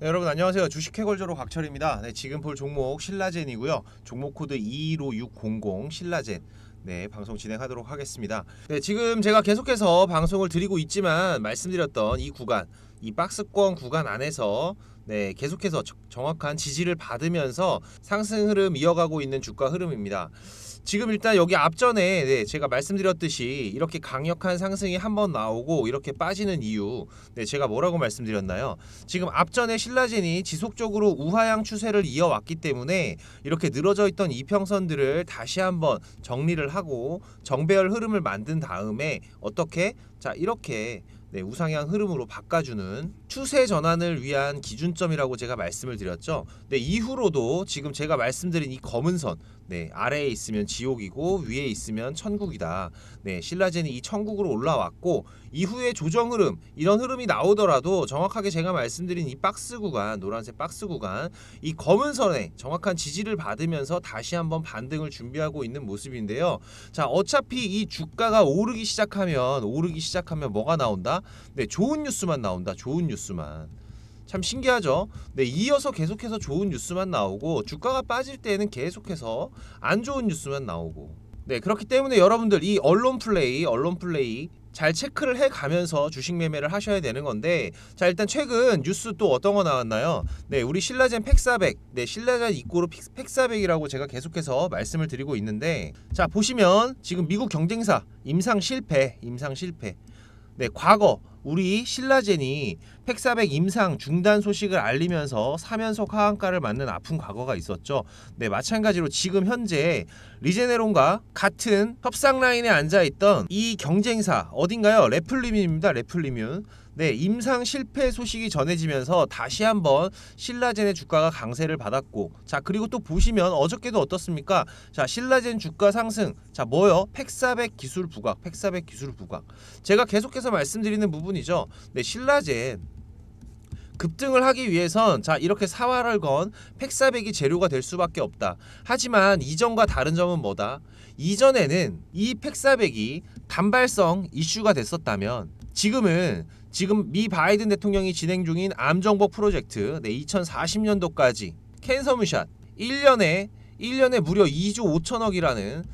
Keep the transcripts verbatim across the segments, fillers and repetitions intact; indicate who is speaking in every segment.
Speaker 1: 네, 여러분 안녕하세요. 주식해골조로 곽철입니다. 네, 지금 볼 종목 신라젠이고요. 종목 코드 이일오육공공 신라젠. 네, 방송 진행하도록 하겠습니다. 네, 지금 제가 계속해서 방송을 드리고 있지만 말씀드렸던 이 구간, 이 박스권 구간 안에서 네, 계속해서 정확한 지지를 받으면서 상승 흐름 이어가고 있는 주가 흐름입니다. 지금 일단 여기 앞전에 네, 제가 말씀드렸듯이 이렇게 강력한 상승이 한번 나오고 이렇게 빠지는 이유, 네, 제가 뭐라고 말씀드렸나요? 지금 앞전에 신라젠이 지속적으로 우하향 추세를 이어왔기 때문에 이렇게 늘어져 있던 이평선들을 다시 한번 정리를 하고 정배열 흐름을 만든 다음에 어떻게? 자, 이렇게 네, 우상향 흐름으로 바꿔주는 추세 전환을 위한 기준점이라고 제가 말씀을 드렸죠. 네, 이후로도 지금 제가 말씀드린 이 검은 선, 네, 아래에 있으면 지옥이고 위에 있으면 천국이다. 네, 신라젠이 이 천국으로 올라왔고 이후에 조정 흐름, 이런 흐름이 나오더라도 정확하게 제가 말씀드린 이 박스 구간, 노란색 박스 구간, 이 검은 선에 정확한 지지를 받으면서 다시 한번 반등을 준비하고 있는 모습인데요. 자, 어차피 이 주가가 오르기 시작하면 오르기 시작하면 뭐가 나온다? 네, 좋은 뉴스만 나온다. 좋은 뉴스만. 참 신기하죠. 네, 이어서 계속해서 좋은 뉴스만 나오고 주가가 빠질 때는 계속해서 안 좋은 뉴스만 나오고. 네, 그렇기 때문에 여러분들 이 언론 플레이, 언론 플레이 잘 체크를 해 가면서 주식 매매를 하셔야 되는 건데, 자, 일단 최근 뉴스 또 어떤 거 나왔나요? 네, 우리 신라젠 팩사백, 네, 신라젠 입고로 팩사백이라고 제가 계속해서 말씀을 드리고 있는데, 자, 보시면 지금 미국 경쟁사 임상 실패, 임상 실패. 네, 과거 우리 신라젠이 팩사백 임상 중단 소식을 알리면서 삼 연속 하한가를 맞는 아픈 과거가 있었죠. 네, 마찬가지로 지금 현재 리제네론과 같은 협상 라인에 앉아있던 이 경쟁사 어딘가요? 레플리뮴입니다. 레플리뮴. 네, 임상 실패 소식이 전해지면서 다시 한번 신라젠의 주가가 강세를 받았고, 자, 그리고 또 보시면 어저께도 어떻습니까? 자, 신라젠 주가 상승. 자, 뭐요? 팩사백 기술 부각, 팩사백 기술 부각. 제가 계속해서 말씀드리는 부분이죠. 네, 신라젠 급등을 하기 위해선 자, 이렇게 사활을 건 팩사백이 재료가 될 수밖에 없다. 하지만 이전과 다른 점은 뭐다? 이전에는 이 팩사백이 단발성 이슈가 됐었다면 지금은 지금 미 바이든 대통령이 진행 중인 암 정복 프로젝트, 네, 이천사십 년도까지 캔서무샷 일 년에 일 년에 무려 이조 오천억이라는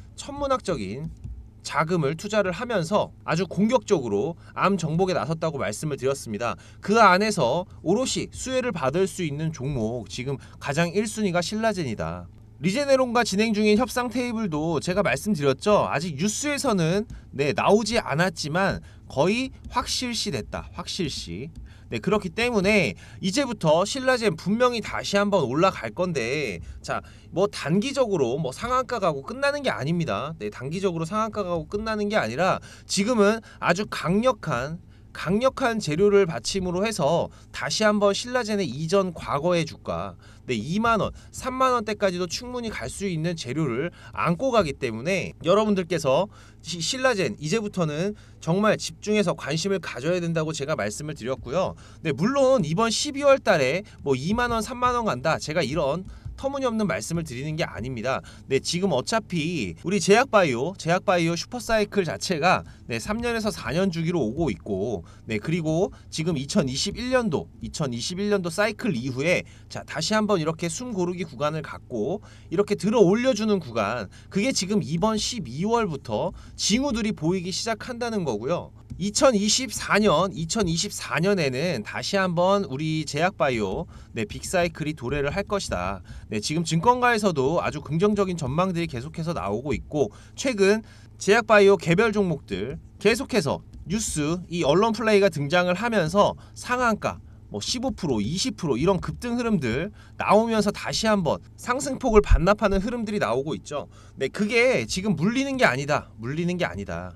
Speaker 1: 천문학적인 자금을 투자를 하면서 아주 공격적으로 암 정복에 나섰다고 말씀을 드렸습니다. 그 안에서 오롯이 수혜를 받을 수 있는 종목, 지금 가장 일 순위가 신라젠이다. 리제네론과 진행 중인 협상 테이블도 제가 말씀드렸죠. 아직 뉴스에서는 네, 나오지 않았지만 거의 확실시 됐다. 확실시. 네, 그렇기 때문에 이제부터 신라젠 분명히 다시 한번 올라갈 건데, 자, 뭐 단기적으로 뭐 상한가 가고 끝나는 게 아닙니다. 네, 단기적으로 상한가 가고 끝나는 게 아니라 지금은 아주 강력한 강력한 재료를 받침으로 해서 다시 한번 신라젠의 이전 과거의 주가, 네, 이만 원, 삼만 원대까지도 충분히 갈 수 있는 재료를 안고 가기 때문에 여러분들께서 신라젠 이제부터는 정말 집중해서 관심을 가져야 된다고 제가 말씀을 드렸고요. 네, 물론 이번 십이월 달에 뭐 이만 원, 삼만 원 간다, 제가 이런 터무니없는 말씀을 드리는 게 아닙니다. 네, 지금 어차피 우리 제약바이오, 제약바이오 슈퍼사이클 자체가 네, 삼 년에서 사 년 주기로 오고 있고, 네, 그리고 지금 이천이십일 년도, 이천이십일 년도 사이클 이후에 자, 다시 한번 이렇게 숨 고르기 구간을 갖고 이렇게 들어 올려주는 구간, 그게 지금 이번 십이월부터 징후들이 보이기 시작한다는 거고요. 이천이십사 년, 이천이십사 년에는 다시 한번 우리 제약바이오 네, 빅사이클이 도래를 할 것이다. 네, 지금 증권가에서도 아주 긍정적인 전망들이 계속해서 나오고 있고, 최근 제약바이오 개별 종목들 계속해서 뉴스, 이 언론 플레이가 등장을 하면서 상한가 뭐 십오 퍼센트, 이십 퍼센트 이런 급등 흐름들 나오면서 다시 한번 상승폭을 반납하는 흐름들이 나오고 있죠. 네, 그게 지금 물리는 게 아니다. 물리는 게 아니다.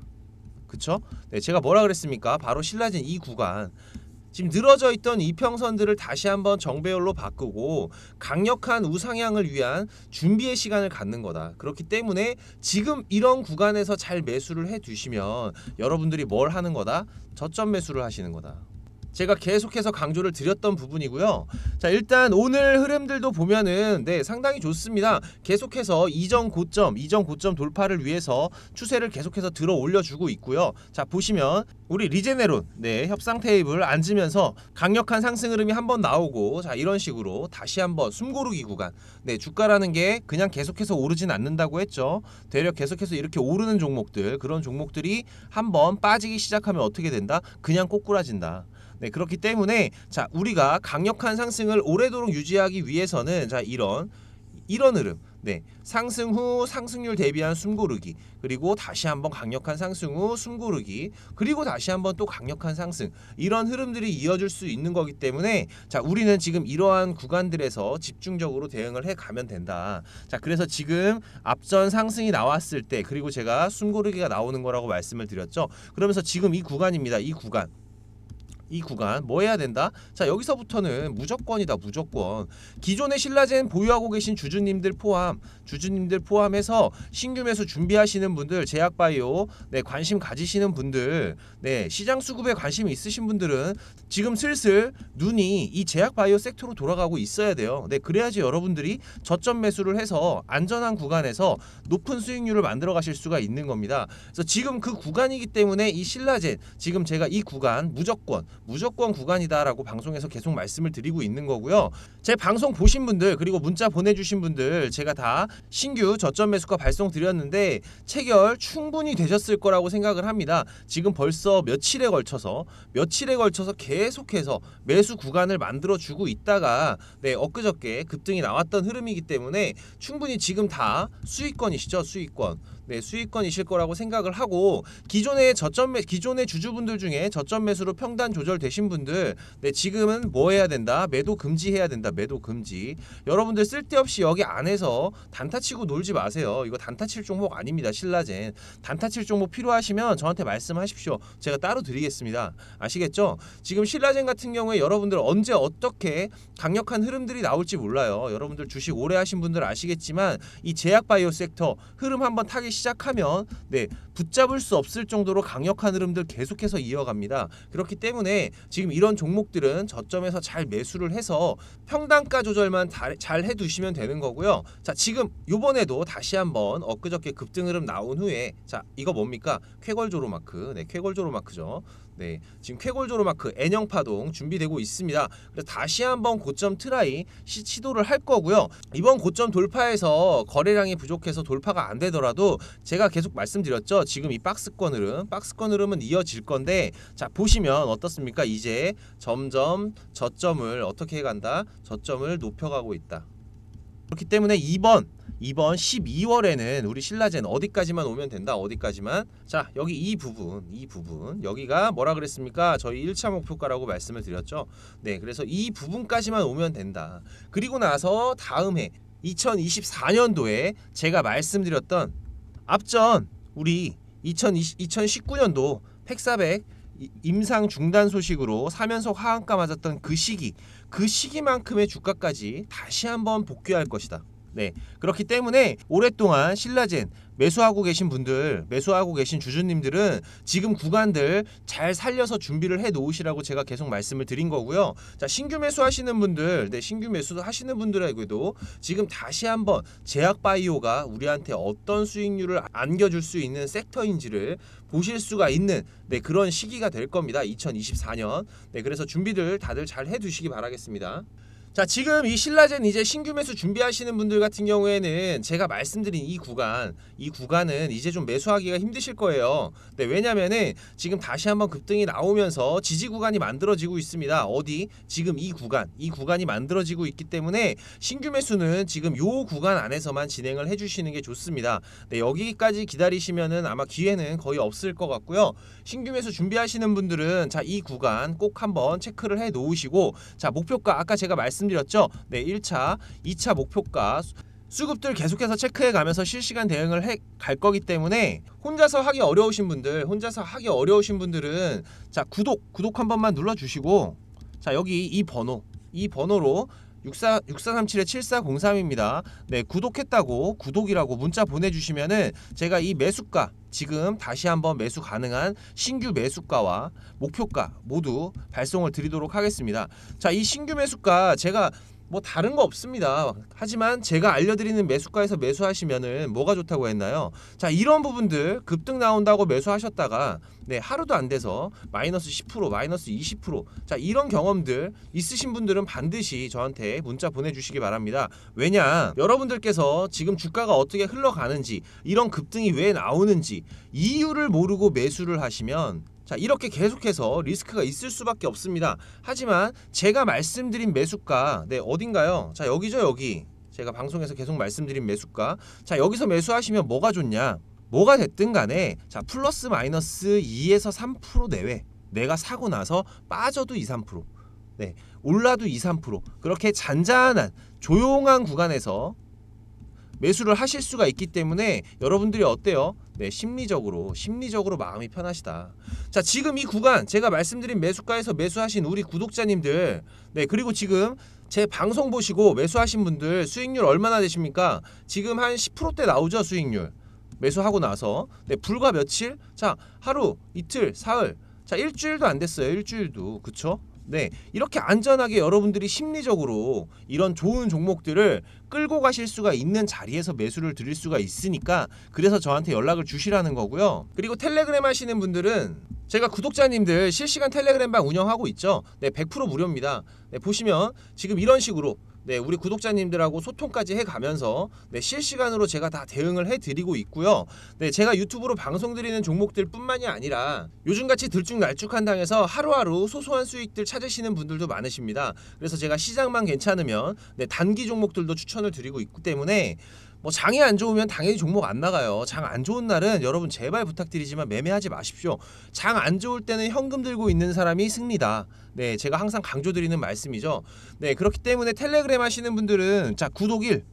Speaker 1: 그쵸? 네, 제가 뭐라 그랬습니까? 바로 신라젠 이 구간, 지금 늘어져 있던 이평선들을 다시 한번 정배열로 바꾸고 강력한 우상향을 위한 준비의 시간을 갖는 거다. 그렇기 때문에 지금 이런 구간에서 잘 매수를 해 두시면 여러분들이 뭘 하는 거다? 저점 매수를 하시는 거다. 제가 계속해서 강조를 드렸던 부분이고요. 자, 일단 오늘 흐름들도 보면은 네, 상당히 좋습니다. 계속해서 이전 고점, 이전 고점 돌파를 위해서 추세를 계속해서 들어 올려주고 있고요. 자, 보시면 우리 리제네론 네, 협상 테이블 앉으면서 강력한 상승 흐름이 한번 나오고, 자, 이런 식으로 다시 한번 숨고르기 구간. 네, 주가라는 게 그냥 계속해서 오르진 않는다고 했죠. 되려 계속해서 이렇게 오르는 종목들, 그런 종목들이 한번 빠지기 시작하면 어떻게 된다? 그냥 꼬꾸라진다. 네, 그렇기 때문에 자, 우리가 강력한 상승을 오래도록 유지하기 위해서는 자, 이런 이런 흐름, 네, 상승 후 상승률 대비한 숨고르기, 그리고 다시 한번 강력한 상승 후 숨고르기, 그리고 다시 한번 또 강력한 상승, 이런 흐름들이 이어질 수 있는 거기 때문에 자, 우리는 지금 이러한 구간들에서 집중적으로 대응을 해 가면 된다. 자, 그래서 지금 앞전 상승이 나왔을 때, 그리고 제가 숨고르기가 나오는 거라고 말씀을 드렸죠. 그러면서 지금 이 구간입니다. 이 구간. 이 구간 뭐 해야 된다? 자, 여기서부터는 무조건이다. 무조건. 기존의 신라젠 보유하고 계신 주주님들 포함, 주주님들 포함해서 신규 매수 준비하시는 분들, 제약바이오 네, 관심 가지시는 분들, 네, 시장 수급에 관심이 있으신 분들은 지금 슬슬 눈이 이 제약바이오 섹터로 돌아가고 있어야 돼요. 네, 그래야지 여러분들이 저점 매수를 해서 안전한 구간에서 높은 수익률을 만들어 가실 수가 있는 겁니다. 그래서 지금 그 구간이기 때문에 이 신라젠, 지금 제가 이 구간 무조건 무조건 구간이다라고 방송에서 계속 말씀을 드리고 있는 거고요. 제 방송 보신 분들, 그리고 문자 보내주신 분들, 제가 다 신규 저점 매수가 발송 드렸는데 체결 충분히 되셨을 거라고 생각을 합니다. 지금 벌써 며칠에 걸쳐서 며칠에 걸쳐서 계속해서 매수 구간을 만들어 주고 있다가 네, 엊그저께 급등이 나왔던 흐름이기 때문에 충분히 지금 다 수익권이시죠. 수익권. 네, 수익권이실 거라고 생각을 하고, 기존의 저점 매 기존의 주주분들 중에 저점 매수로 평단 조절 되신 분들, 네, 지금은 뭐 해야 된다? 매도 금지해야 된다. 매도 금지. 여러분들 쓸데없이 여기 안에서 단타 치고 놀지 마세요. 이거 단타 칠 종목 아닙니다. 신라젠. 단타 칠 종목 필요하시면 저한테 말씀하십시오. 제가 따로 드리겠습니다. 아시겠죠? 지금 신라젠 같은 경우에 여러분들 언제 어떻게 강력한 흐름들이 나올지 몰라요. 여러분들 주식 오래 하신 분들 아시겠지만 이 제약바이오 섹터 흐름 한번 타기 시작하면 네, 붙잡을 수 없을 정도로 강력한 흐름들 계속해서 이어갑니다. 그렇기 때문에 지금 이런 종목들은 저점에서 잘 매수를 해서 평단가 조절만 잘 해두시면 되는 거고요. 자, 지금 요번에도 다시 한번 엊그저께 급등 흐름 나온 후에 자, 이거 뭡니까? 쾌걸조로 마크. 네, 쾌걸조로 마크죠. 네, 지금 쾌골조로 마크 N형 파동 준비되고 있습니다. 그래서 다시 한번 고점 트라이 시, 시도를 할 거고요. 이번 고점 돌파에서 거래량이 부족해서 돌파가 안 되더라도 제가 계속 말씀드렸죠. 지금 이 박스권 흐름, 박스권 흐름은 이어질 건데, 자, 보시면 어떻습니까? 이제 점점 저점을 어떻게 해간다? 저점을 높여가고 있다. 그렇기 때문에 이번 이번 십이월에는 우리 신라젠 어디까지만 오면 된다. 어디까지만? 자, 여기 이 부분, 이 부분 여기가 뭐라 그랬습니까? 저희 일 차 목표가라고 말씀을 드렸죠. 네, 그래서 이 부분까지만 오면 된다. 그리고 나서 다음 해 이천이십사 년도에 제가 말씀드렸던 앞전 우리 이천십구 년도 팩사백 임상 중단 소식으로 사면서 하한가 맞았던 그 시기, 그 시기만큼의 주가까지 다시 한번 복귀할 것이다. 네, 그렇기 때문에 오랫동안 신라젠 매수하고 계신 분들, 매수하고 계신 주주님들은 지금 구간들 잘 살려서 준비를 해 놓으시라고 제가 계속 말씀을 드린 거고요. 자, 신규 매수하시는 분들, 네, 신규 매수 하시는 분들에게도 지금 다시 한번 제약바이오가 우리한테 어떤 수익률을 안겨줄 수 있는 섹터인지를 보실 수가 있는 네, 그런 시기가 될 겁니다. 이천이십사 년. 네, 그래서 준비들 다들 잘 해두시기 바라겠습니다. 자, 지금 이 신라젠 이제 신규 매수 준비하시는 분들 같은 경우에는 제가 말씀드린 이 구간, 이 구간은 이제 좀 매수하기가 힘드실 거예요. 네, 왜냐면은 지금 다시 한번 급등이 나오면서 지지 구간이 만들어지고 있습니다. 어디? 지금 이 구간, 이 구간이 만들어지고 있기 때문에 신규 매수는 지금 요 구간 안에서만 진행을 해주시는 게 좋습니다. 네, 여기까지 기다리시면은 아마 기회는 거의 없을 것 같고요. 신규 매수 준비하시는 분들은 자, 이 구간 꼭 한번 체크를 해 놓으시고, 자, 목표가 아까 제가 말씀 말씀드렸죠. 네, 일 차, 이 차 목표가 수급들 계속해서 체크해 가면서 실시간 대응을 해 갈 거기 때문에 혼자서 하기 어려우신 분들, 혼자서 하기 어려우신 분들은 자, 구독, 구독 한 번만 눌러 주시고, 자, 여기 이 번호, 이 번호로 육사 육사삼칠 칠사공삼입니다. 네, 구독했다고 구독이라고 문자 보내주시면은 제가 이 매수가 지금 다시 한번 매수 가능한 신규 매수가와 목표가 모두 발송을 드리도록 하겠습니다. 자, 이 신규 매수가 제가 뭐 다른 거 없습니다. 하지만 제가 알려드리는 매수가에서 매수하시면은 뭐가 좋다고 했나요? 자, 이런 부분들 급등 나온다고 매수하셨다가 네, 하루도 안 돼서 마이너스 십 퍼센트 마이너스 이십 퍼센트 자, 이런 경험들 있으신 분들은 반드시 저한테 문자 보내주시기 바랍니다. 왜냐, 여러분들께서 지금 주가가 어떻게 흘러가는지, 이런 급등이 왜 나오는지 이유를 모르고 매수를 하시면 자, 이렇게 계속해서 리스크가 있을 수밖에 없습니다. 하지만 제가 말씀드린 매수가 네, 어딘가요? 자, 여기죠, 여기. 제가 방송에서 계속 말씀드린 매수가. 자, 여기서 매수하시면 뭐가 좋냐? 뭐가 됐든 간에 자, 플러스 마이너스 이에서 삼 퍼센트 내외. 내가 사고 나서 빠져도 이, 삼 퍼센트. 네, 올라도 이, 삼 퍼센트. 그렇게 잔잔한 조용한 구간에서 매수를 하실 수가 있기 때문에 여러분들이 어때요? 네, 심리적으로 심리적으로 마음이 편하시다. 자, 지금 이 구간 제가 말씀드린 매수가에서 매수하신 우리 구독자님들, 네, 그리고 지금 제 방송 보시고 매수하신 분들 수익률 얼마나 되십니까? 지금 한 십 퍼센트대 나오죠, 수익률. 매수하고 나서 네, 불과 며칠? 자, 하루, 이틀, 사흘, 자, 일주일도 안 됐어요. 일주일도. 그쵸? 네, 이렇게 안전하게 여러분들이 심리적으로 이런 좋은 종목들을 끌고 가실 수가 있는 자리에서 매수를 드릴 수가 있으니까, 그래서 저한테 연락을 주시라는 거고요. 그리고 텔레그램 하시는 분들은 제가 구독자님들 실시간 텔레그램방 운영하고 있죠. 네, 백 퍼센트 무료입니다. 네, 보시면 지금 이런 식으로 네, 우리 구독자님들하고 소통까지 해가면서 네, 실시간으로 제가 다 대응을 해드리고 있고요. 네, 제가 유튜브로 방송드리는 종목들 뿐만이 아니라 요즘같이 들쭉날쭉한 당에서 하루하루 소소한 수익들 찾으시는 분들도 많으십니다. 그래서 제가 시장만 괜찮으면 네, 단기 종목들도 추천을 드리고 있기 때문에 뭐 장이 안 좋으면 당연히 종목 안 나가요. 장 안 좋은 날은 여러분 제발 부탁드리지만 매매하지 마십시오. 장 안 좋을 때는 현금 들고 있는 사람이 승리다. 네, 제가 항상 강조드리는 말씀이죠. 네, 그렇기 때문에 텔레그램 하시는 분들은 자, 구독 일,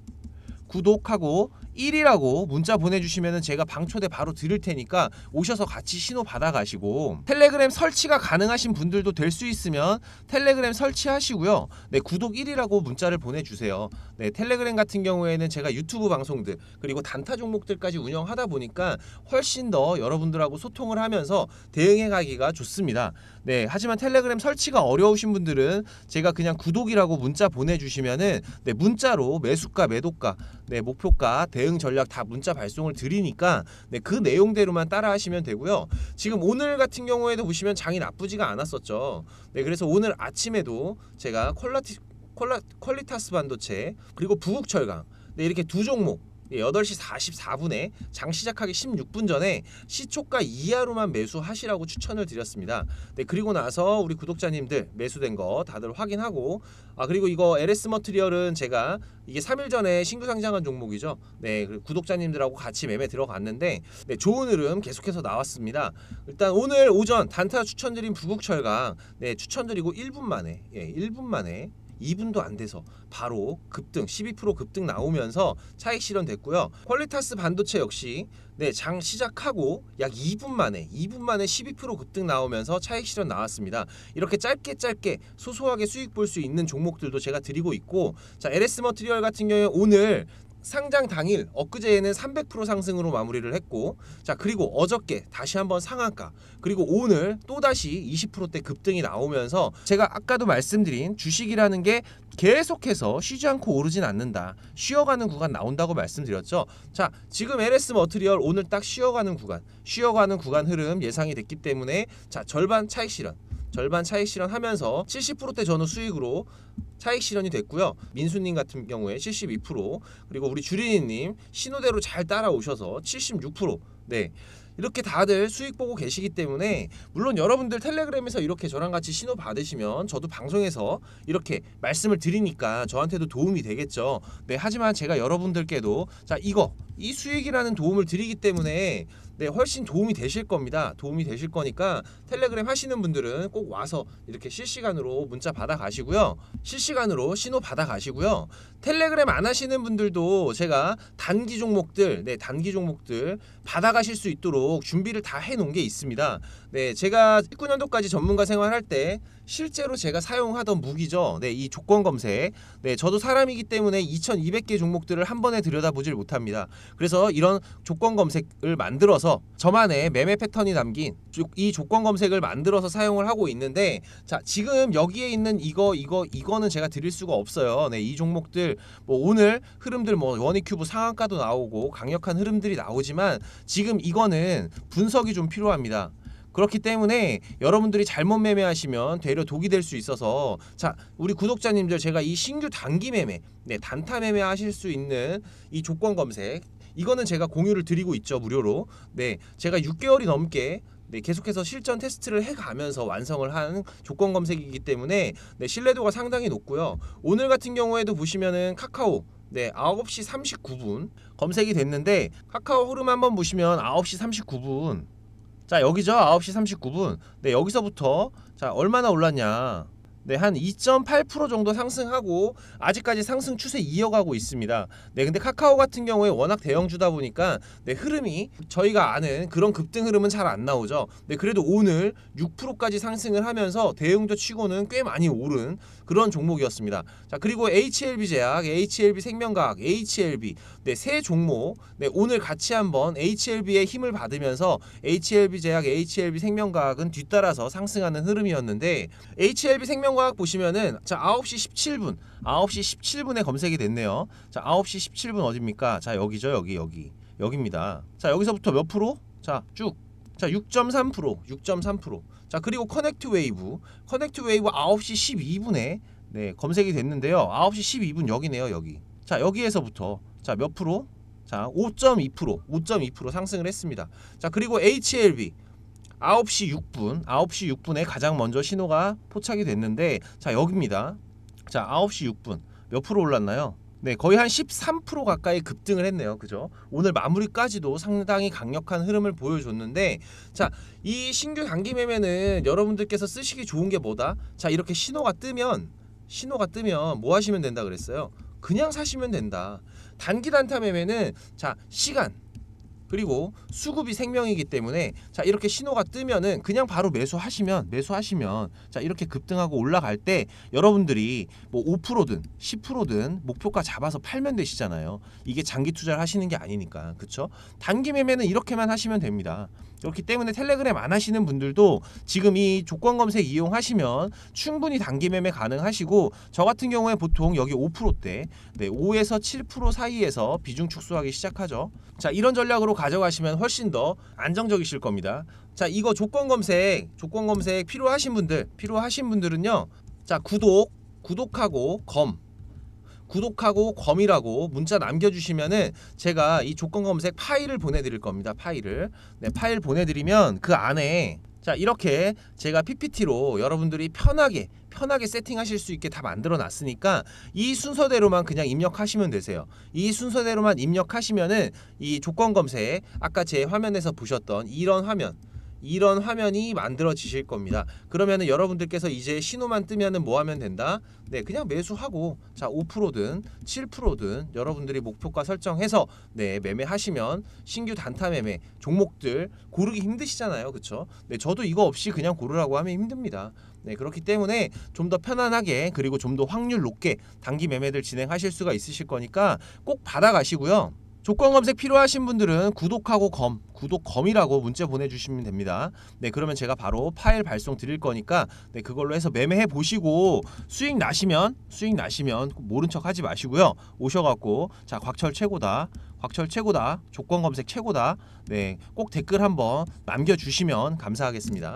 Speaker 1: 구독하고 일이라고 문자 보내주시면 제가 방초대 바로 드릴 테니까 오셔서 같이 신호 받아가시고, 텔레그램 설치가 가능하신 분들도 될 수 있으면 텔레그램 설치하시고요. 네, 구독 일이라고 문자를 보내주세요. 네, 텔레그램 같은 경우에는 제가 유튜브 방송들 그리고 단타 종목들까지 운영하다 보니까 훨씬 더 여러분들하고 소통을 하면서 대응해 가기가 좋습니다. 네, 하지만 텔레그램 설치가 어려우신 분들은 제가 그냥 구독이라고 문자 보내주시면은 네, 문자로 매수가, 매도가, 네, 목표가, 대응 전략 다 문자 발송을 드리니까 네, 그 내용대로만 따라 하시면 되고요. 지금 오늘 같은 경우에도 보시면 장이 나쁘지가 않았었죠. 네, 그래서 오늘 아침에도 제가 퀄라티, 퀄라, 퀄리타스 반도체 그리고 부국철강 네, 이렇게 두 종목 여덟 시 사십사 분에 장 시작하기 십육 분 전에 시초가 이하로만 매수하시라고 추천을 드렸습니다. 네, 그리고 나서 우리 구독자님들 매수된 거 다들 확인하고, 아, 그리고 이거 엘에스 머티리얼은 제가 이게 삼 일 전에 신규 상장한 종목이죠. 네, 구독자님들하고 같이 매매 들어갔는데 네, 좋은 흐름 계속해서 나왔습니다. 일단 오늘 오전 단타 추천드린 부국철강 네, 추천드리고 일 분 만에 예, 일 분 만에 이 분도 안 돼서 바로 급등 십이 퍼센트 급등 나오면서 차익 실현됐고요. 퀄리타스 반도체 역시 네, 장 시작하고 약 이 분 만에 이 분 만에 십이 퍼센트 급등 나오면서 차익 실현 나왔습니다. 이렇게 짧게 짧게 소소하게 수익 볼 수 있는 종목들도 제가 드리고 있고, 자, 엘에스 머티리얼 같은 경우에 오늘 상장 당일 엊그제에는 삼백 퍼센트 상승으로 마무리를 했고, 자, 그리고 어저께 다시 한번 상한가, 그리고 오늘 또다시 이십 퍼센트대 급등이 나오면서 제가 아까도 말씀드린 주식이라는 게 계속해서 쉬지 않고 오르진 않는다, 쉬어가는 구간 나온다고 말씀드렸죠. 자, 지금 엘에스 머티리얼 오늘 딱 쉬어가는 구간 쉬어가는 구간 흐름 예상이 됐기 때문에 자, 절반 차익 실현 절반 차익 실현하면서 칠십 퍼센트대 전후 수익으로 차익 실현이 됐고요. 민수님 같은 경우에 칠십이 퍼센트, 그리고 우리 주린이님 신호대로 잘 따라오셔서 칠십육 퍼센트. 네, 이렇게 다들 수익 보고 계시기 때문에, 물론 여러분들 텔레그램에서 이렇게 저랑 같이 신호 받으시면 저도 방송에서 이렇게 말씀을 드리니까 저한테도 도움이 되겠죠. 네, 하지만 제가 여러분들께도 자, 이거 이 수익이라는 도움을 드리기 때문에 네, 훨씬 도움이 되실 겁니다. 도움이 되실 거니까 텔레그램 하시는 분들은 꼭 와서 이렇게 실시간으로 문자 받아 가시고요. 실시간으로 신호 받아 가시고요. 텔레그램 안 하시는 분들도 제가 단기 종목들, 네, 단기 종목들 받아 가실 수 있도록 준비를 다 해 놓은 게 있습니다. 네, 제가 십구 년도까지 전문가 생활할 때 실제로 제가 사용하던 무기죠. 네, 이 조건 검색. 네, 저도 사람이기 때문에 이천이백 개 종목들을 한 번에 들여다보질 못합니다. 그래서 이런 조건 검색을 만들어서 저만의 매매 패턴이 담긴 이 조건 검색을 만들어서 사용을 하고 있는데, 자, 지금 여기에 있는 이거 이거 이거는 제가 드릴 수가 없어요. 네, 이 종목들 뭐 오늘 흐름들 뭐 원익큐브 상한가도 나오고 강력한 흐름들이 나오지만 지금 이거는 분석이 좀 필요합니다. 그렇기 때문에 여러분들이 잘못 매매하시면 되려 독이 될 수 있어서, 자, 우리 구독자님들, 제가 이 신규 단기 매매, 네, 단타 매매 하실 수 있는 이 조건 검색, 이거는 제가 공유를 드리고 있죠, 무료로. 네, 제가 육 개월이 넘게 네, 계속해서 실전 테스트를 해가면서 완성을 한 조건 검색이기 때문에 네, 신뢰도가 상당히 높고요. 오늘 같은 경우에도 보시면은 카카오, 네, 아홉 시 삼십구 분 검색이 됐는데, 카카오 흐름 한번 보시면 아홉 시 삼십구 분, 자, 여기죠. 아홉 시 삼십구 분. 네, 여기서부터 자, 얼마나 올랐냐. 네, 한 이 점 팔 퍼센트 정도 상승하고 아직까지 상승 추세 이어가고 있습니다. 네, 근데 카카오 같은 경우에 워낙 대형주다 보니까 네, 흐름이 저희가 아는 그런 급등 흐름은 잘 안 나오죠. 네, 그래도 오늘 육 퍼센트까지 상승을 하면서 대형주 치고는 꽤 많이 오른 그런 종목이었습니다. 자, 그리고 에이치엘비 제약, 에이치엘비 생명과학, 에이치엘비, 네, 세 종목, 네, 오늘 같이 한번 에이치엘비의 힘을 받으면서 에이치엘비 제약, 에이치엘비 생명과학은 뒤따라서 상승하는 흐름이었는데, 에이치엘비 생명과학 보시면은 자, 아홉 시 십칠 분, 아홉 시 십칠 분에 검색이 됐네요. 자, 아홉 시 십칠 분 어딥니까? 자, 여기죠, 여기, 여기, 여기입니다. 자, 여기서부터 몇 프로? 자, 쭉, 자, 육 점 삼 퍼센트, 육 점 삼 퍼센트. 자, 그리고 커넥트 웨이브, 커넥트 웨이브 아홉 시 십이 분에 네, 검색이 됐는데요. 아홉 시 십이 분 여기네요, 여기. 자, 여기에서부터 자, 몇 프로? 자, 오 점 이 퍼센트, 오 점 이 퍼센트 상승을 했습니다. 자, 그리고 에이치엘비 아홉 시 육 분, 아홉 시 육 분에 가장 먼저 신호가 포착이 됐는데, 자, 여기입니다. 자, 아홉 시 육 분 몇 프로 올랐나요? 네, 거의 한 십삼 퍼센트 가까이 급등을 했네요. 그죠? 오늘 마무리까지도 상당히 강력한 흐름을 보여줬는데, 자, 이 신규 단기 매매는 여러분들께서 쓰시기 좋은 게 뭐다? 자, 이렇게 신호가 뜨면 신호가 뜨면 뭐 하시면 된다 그랬어요? 그냥 사시면 된다. 단기 단타 매매는 자, 시간 그리고 수급이 생명이기 때문에 자, 이렇게 신호가 뜨면은 그냥 바로 매수하시면 매수하시면 자, 이렇게 급등하고 올라갈 때 여러분들이 뭐 오 퍼센트든 십 퍼센트든 목표가 잡아서 팔면 되시잖아요. 이게 장기 투자를 하시는 게 아니니까. 그쵸? 단기 매매는 이렇게만 하시면 됩니다. 그렇기 때문에 텔레그램 안 하시는 분들도 지금 이 조건 검색 이용하시면 충분히 단기 매매 가능하시고, 저 같은 경우에 보통 여기 오 퍼센트대, 네, 오에서 칠 퍼센트 사이에서 비중 축소하기 시작하죠. 자, 이런 전략으로 가져가시면 훨씬 더 안정적이실 겁니다. 자, 이거 조건 검색, 조건 검색 필요하신 분들, 필요하신 분들은요. 자, 구독, 구독하고 검, 구독하고 검이라고 문자 남겨주시면은 제가 이 조건 검색 파일을 보내드릴 겁니다. 파일을. 네, 파일 보내드리면 그 안에 자, 이렇게 제가 피피티로 여러분들이 편하게 편하게 세팅하실 수 있게 다 만들어 놨으니까 이 순서대로만 그냥 입력하시면 되세요. 이 순서대로만 입력하시면은 이 조건 검색, 아까 제 화면에서 보셨던 이런 화면, 이런 화면이 만들어지실 겁니다. 그러면은 여러분들께서 이제 신호만 뜨면은 뭐 하면 된다? 네, 그냥 매수하고 자, 오 퍼센트든 칠 퍼센트든 여러분들이 목표가 설정해서 네, 매매하시면 신규 단타 매매 종목들 고르기 힘드시잖아요. 그쵸? 네, 저도 이거 없이 그냥 고르라고 하면 힘듭니다. 네, 그렇기 때문에 좀 더 편안하게 그리고 좀 더 확률 높게 단기 매매들 진행하실 수가 있으실 거니까 꼭 받아가시고요. 조건 검색 필요하신 분들은 구독하고 검, 구독 검이라고 문자 보내주시면 됩니다. 네, 그러면 제가 바로 파일 발송 드릴 거니까 네, 그걸로 해서 매매해 보시고 수익 나시면 수익 나시면 모른 척 하지 마시고요. 오셔갖고 자, 곽철 최고다, 곽철 최고다, 조건 검색 최고다. 네, 꼭 댓글 한번 남겨주시면 감사하겠습니다.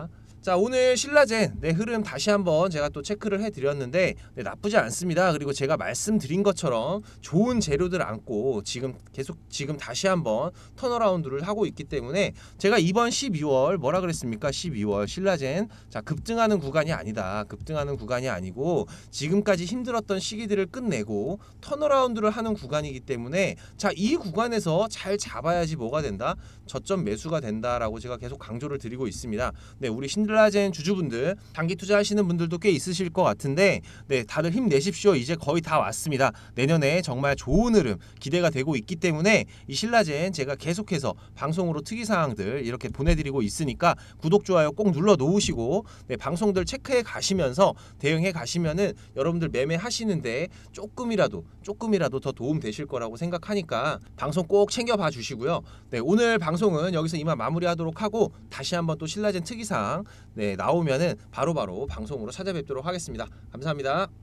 Speaker 1: 자, 오늘 신라젠 네, 흐름 다시 한번 제가 또 체크를 해드렸는데 네, 나쁘지 않습니다. 그리고 제가 말씀드린 것처럼 좋은 재료들 안고 지금 계속 지금 다시 한번 턴어라운드를 하고 있기 때문에 제가 이번 십이월 뭐라 그랬습니까? 십이월 신라젠 자 급등하는 구간이 아니다. 급등하는 구간이 아니고 지금까지 힘들었던 시기들을 끝내고 턴어라운드를 하는 구간이기 때문에 자, 이 구간에서 잘 잡아야지 뭐가 된다? 저점 매수가 된다라고 제가 계속 강조를 드리고 있습니다. 네, 우리 신라젠 주주분들 단기 투자하시는 분들도 꽤 있으실 것 같은데 네, 다들 힘내십시오. 이제 거의 다 왔습니다. 내년에 정말 좋은 흐름 기대가 되고 있기 때문에 이 신라젠 제가 계속해서 방송으로 특이사항들 이렇게 보내드리고 있으니까 구독, 좋아요 꼭 눌러 놓으시고 네, 방송들 체크해 가시면서 대응해 가시면은 여러분들 매매하시는데 조금이라도 조금이라도 더 도움 되실 거라고 생각하니까 방송 꼭 챙겨봐 주시고요. 네, 오늘 방송은 여기서 이만 마무리하도록 하고 다시 한번 또 신라젠 특이사항 네, 나오면은 바로바로 방송으로 찾아뵙도록 하겠습니다. 감사합니다.